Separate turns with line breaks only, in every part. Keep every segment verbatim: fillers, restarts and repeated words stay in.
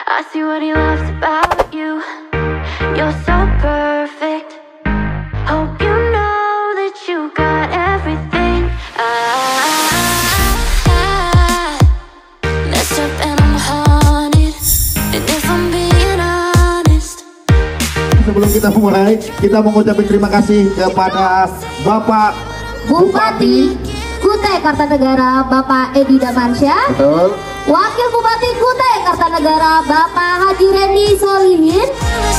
I see what he loves about you. You're so perfect. Hope you know that you got everything. I, I messed up and I'm haunted. And if I'm being honest.
Sebelum kita mulai, kita mengucapkan terima kasih kepada Bapak
Bupati Kutai Kartanegara Bapak Edi Damansyah.
Betul.
Wakil Bupati Kutai Kartanegara Bapak Haji Randy Solihin.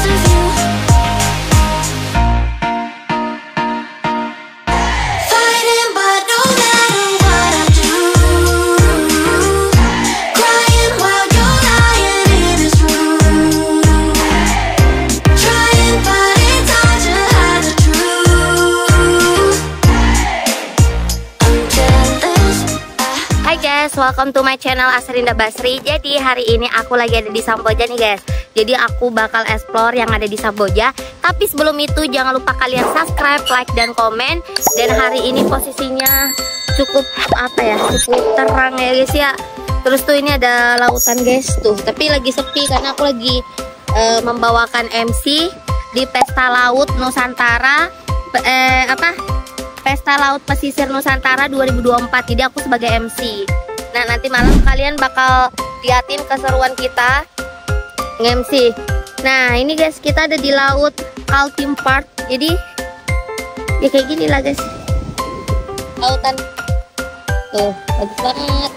Welcome to my channel Asrinda Basri. Jadi hari ini aku lagi ada di Samboja nih guys. Jadi aku bakal explore yang ada di Samboja. Tapi sebelum itu jangan lupa kalian subscribe, like, dan komen. Dan hari ini posisinya cukup apa ya, cukup terang ya guys ya. Terus tuh ini ada lautan guys tuh. Tapi lagi sepi karena aku lagi uh, membawakan M C di Pesta Laut Nusantara. Eh apa? Pesta Laut Pesisir Nusantara dua ribu dua puluh empat. Jadi aku sebagai M C. Nah nanti malam kalian bakal liatin keseruan kita nge-M C. Nah ini guys, kita ada di laut Kaltim Park. Jadi ya kayak gini lah guys, lautan tuh bagus banget.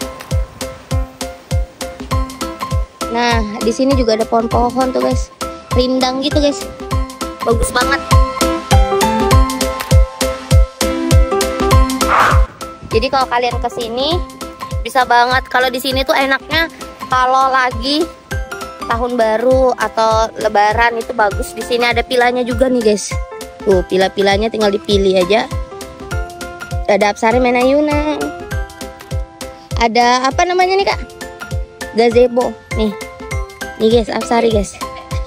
Nah di sini juga ada pohon-pohon tuh guys, rindang gitu guys, bagus banget. Jadi kalau kalian kesini bisa banget. Kalau di sini tuh enaknya kalau lagi tahun baru atau lebaran itu bagus. Di sini ada pilanya juga nih guys. Tuh pila-pilanya tinggal dipilih aja. Ada Apsari Menayuna. Ada apa namanya nih kak? Gazebo. Nih, nih guys Apsari guys.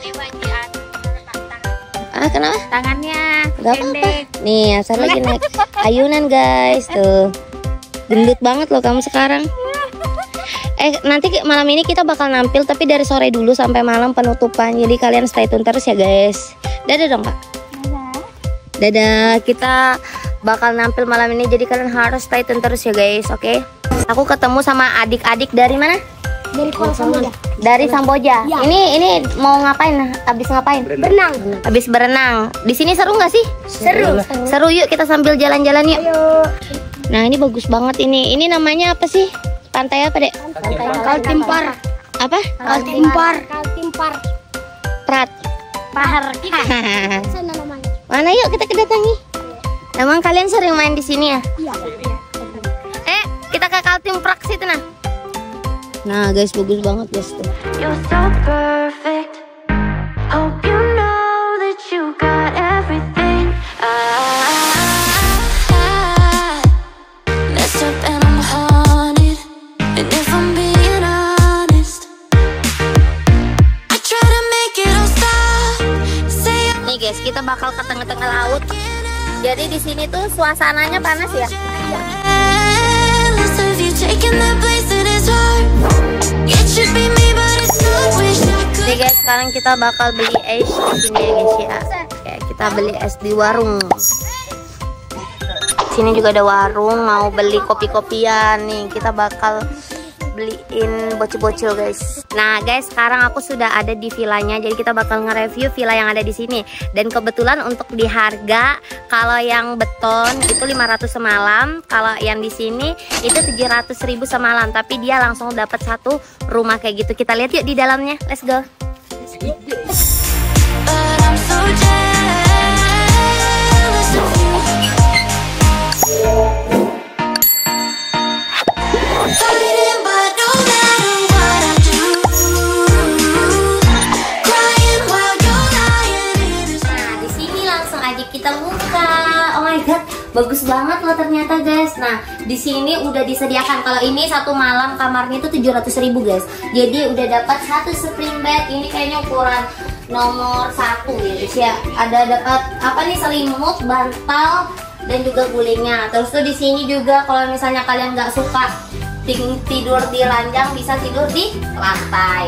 Ah kenapa? Tangannya gak pendek. Apa-apa. Nih Apsari lagi naik ayunan guys tuh. Gendut banget loh kamu sekarang. Eh nanti malam ini kita bakal nampil tapi dari sore dulu sampai malam penutupan. Jadi kalian stay tune terus ya guys. Dadah dong kak. Dadah. Dadah. Kita bakal nampil malam ini jadi kalian harus stay tune terus ya guys. Oke okay? Aku ketemu sama adik-adik dari mana?
Dari Kuala Samboja.
Dari Samboja.
Ya.
Ini ini mau ngapain? Abis ngapain?
Berenang.
Abis berenang. Di ssini seru nggak sih?
Seru.
Seru. Seru yuk kita sambil jalan-jalan yuk.
Ayo.
Nah ini bagus banget ini. Ini namanya apa sih? Pantai apa dek?
Kaltim Park.
Apa?
Kaltim Park. Kaltim Park.
Prat.
Pahar. Sana namanya.
Mana yuk kita kedatangi. Emang kalian sering main di sini ya?
Iya.
Eh kita ke Kaltim Park situ nah. Nah guys bagus banget guys tuh.
You're so perfect. Hope you know that you got everything. I
guys, kita bakal ke tengah-tengah laut. Jadi di sini tuh suasananya panas ya. Nih guys, sekarang kita bakal beli es di sini ya guys ya. Kayak kita beli es di warung. Sini juga ada warung, mau beli kopi-kopian nih. Kita bakal beliin bocil-bocil guys. Nah guys, sekarang aku sudah ada di villanya. Jadi kita bakal nge-review villa yang ada di sini. Dan kebetulan untuk di harga, kalau yang beton itu lima ratus semalam, kalau yang di sini itu tujuh ratus ribu semalam. Tapi dia langsung dapat satu rumah kayak gitu. Kita lihat yuk di dalamnya. Let's go. Bagus banget loh ternyata guys. Nah di sini udah disediakan. Kalau ini satu malam kamarnya itu tujuh ratus ribu guys. Jadi udah dapat satu spring bed. Ini kayaknya ukuran nomor satu ya guys ya. Ada dapat apa nih, selimut, bantal, dan juga gulingnya. Terus tuh di sini juga kalau misalnya kalian nggak suka tidur di ranjang, bisa tidur di lantai.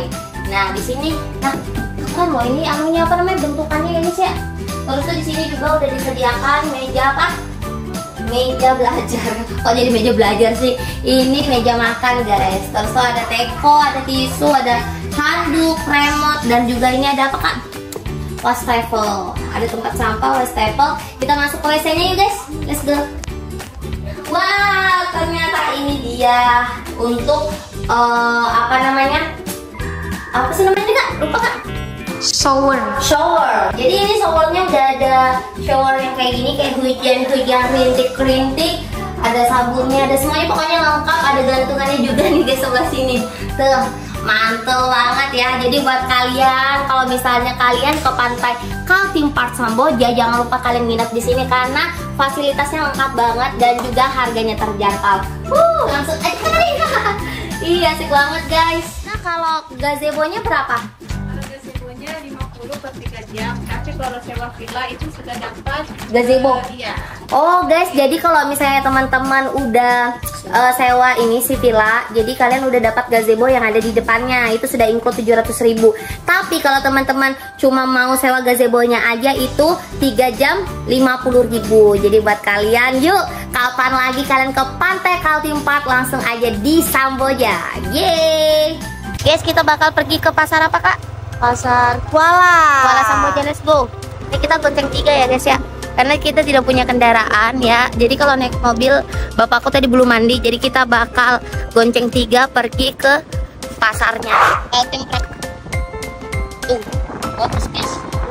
Nah di sini, nah keren loh ini anunya apa namanya bentukannya ya guys ya. Terus tuh di sini juga udah disediakan meja apa? Meja belajar. Kok jadi meja belajar sih? Ini meja makan guys. Terus tuh ada teko, ada tisu, ada handuk, remote, dan juga ini ada apa kak? Wastafel. Ada tempat sampah, wastafel. Kita masuk ke W C-nya yuk guys. Let's go. Wow, ternyata ini dia untuk uh, apa namanya? Apa sih namanya kak? Lupa kak?
Shower.
Shower. Jadi ini showernya udah ada shower yang kayak gini, kayak hujan-hujan, rintik-rintik. Ada sabunnya, ada semuanya pokoknya lengkap. Ada gantungannya juga nih guys sebelah sini. Tuh, mantul banget ya. Jadi buat kalian, kalau misalnya kalian ke pantai Kaltim Park Samboja, jangan lupa kalian nginep di sini karena fasilitasnya lengkap banget dan juga harganya terjangkau. Uh, langsung aja nih. Iya, asik banget guys. Nah, kalau gazebo-nya berapa?
Gazebonya lima puluh per tiga jam, tapi kalau sewa villa itu sudah dapat
Gazebo?
uh, iya.
Oh guys, jadi kalau misalnya teman-teman udah uh, sewa ini si villa, jadi kalian udah dapat gazebo yang ada di depannya, itu sudah include tujuh ratus ribu. Tapi kalau teman-teman cuma mau sewa gazebonya aja itu tiga jam lima puluh ribu. Jadi buat kalian, yuk kapan lagi kalian ke pantai Kaltim Park, langsung aja di Samboja. Yeay. Guys, kita bakal pergi ke pasar apa kak? Pasar Kuala. Kuala Samboja, let's go. Ini kita gonceng tiga ya guys ya. Karena kita tidak punya kendaraan ya. Jadi kalau naik mobil, bapakku tadi belum mandi. Jadi kita bakal gonceng tiga pergi ke pasarnya. Kaltim Park. Tuh, bagus guys.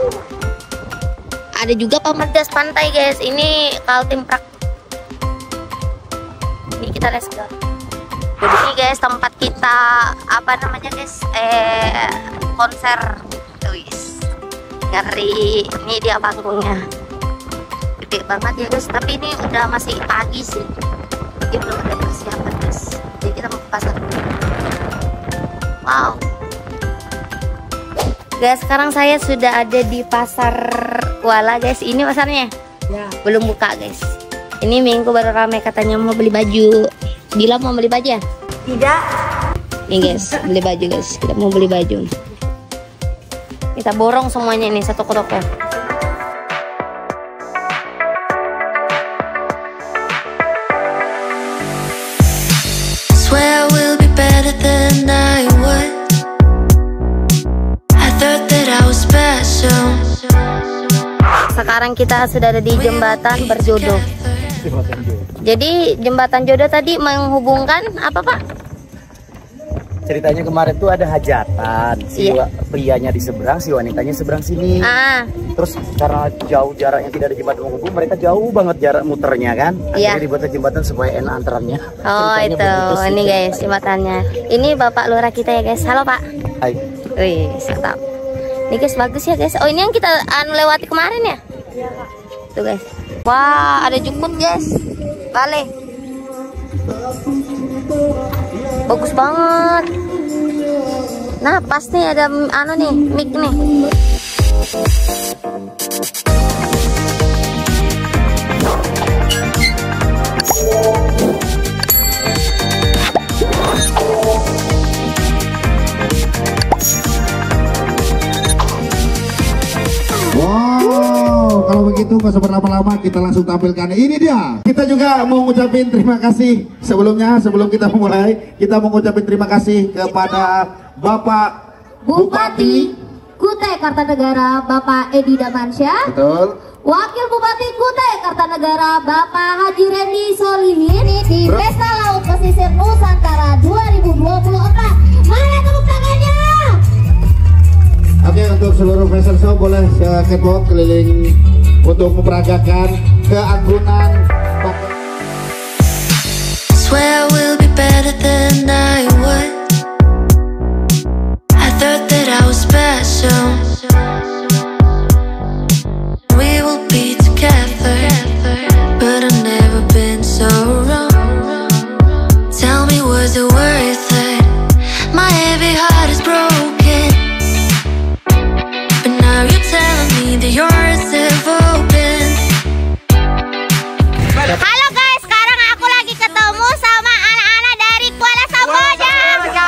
Ada juga pemerdas pantai guys. Ini Kaltim Park. Ini kita let's go. Jadi ini guys tempat kita apa namanya guys? Eh konser. Wis. Ngeri. Ini dia panggungnya. Gede banget ya guys, tapi ini udah masih pagi sih, jadi belum ada persiapan guys. Jadi kita mau ke pasar dulu. Wow guys, sekarang saya sudah ada di pasar Kuala guys. Ini pasarnya ya, belum buka guys. Ini minggu baru ramai, katanya mau beli baju. Bila mau beli baju ya? Tidak. Nih guys, beli baju guys, kita mau beli baju. Kita borong semuanya ini satu ke toko.
Swear we'll be better than I was. I thought that I was special.
Sekarang kita sudah ada di jembatan berjodoh. Jadi jembatan jodoh tadi menghubungkan apa pak?
Ceritanya kemarin tuh ada hajatan, si
Iya.
prianya di seberang, si wanitanya seberang sini.
Ah,
Terus karena jauh jaraknya, tidak ada jembatan menghubung, mereka jauh banget jarak muternya kan.
Iya.
Akhirnya dibuatlah jembatan supaya enak antarannya.
oh
Ceritanya
itu,
begitu sih.
ini guys jembatannya. Ini bapak lurah kita ya guys. Halo pak.
Hai.
Wih, mantap. Ini guys bagus ya guys. Oh ini yang kita anu lewati kemarin ya? Tuh guys. Wah ada jukut guys. Balik. Bagus banget. Nah pas nih ada anu nih mic nih.
Wow, kalau begitu nggak usah berlama-lama, kita langsung tampilkan. Ini dia. Kita juga mau ngucapin terima kasih sebelumnya, sebelum kita memulai, kita mau ngucapin terima kasih kepada Bapak
Bupati Kutai Kartanegara Bapak Edi Damansyah,
Betul.
Wakil Bupati Kutai Kartanegara Bapak Haji Randy Solihin di
Bro.
Pesta Laut Pesisir Nusantara dua ribu dua puluh empat. Mana tepuk tangannya?
Oke, untuk seluruh fashion show boleh ke catwalk keliling untuk memperagakan keanggunan.
Swear we'll be better than I was. I thought that I was special. We will be together, but I've never been so wrong. Tell me, was it worth it? My heavy heart is broken, but now you're telling me that yours have opened.
Halo guys, sekarang aku lagi ketemu sama anak-anak dari Kuala Samboja.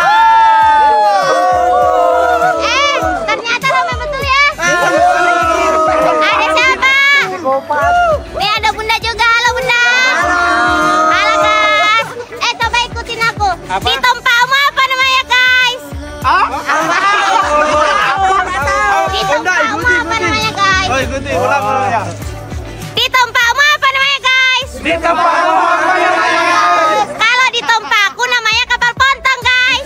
ulang ulang.
Di tempatmu apa namanya guys?
Di tempatmu apa namanya guys?
Kalau di tempatku namanya kapal pontong guys.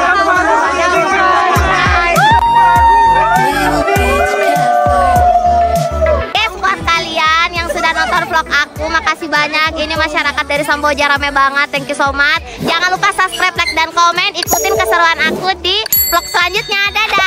Guys, buat kalian yang sudah nonton vlog aku, makasih banyak. Ini masyarakat dari Samboja rame banget. Thank you so much. Jangan lupa subscribe, like, dan komen. Ikutin keseruan aku di vlog selanjutnya. Dadah.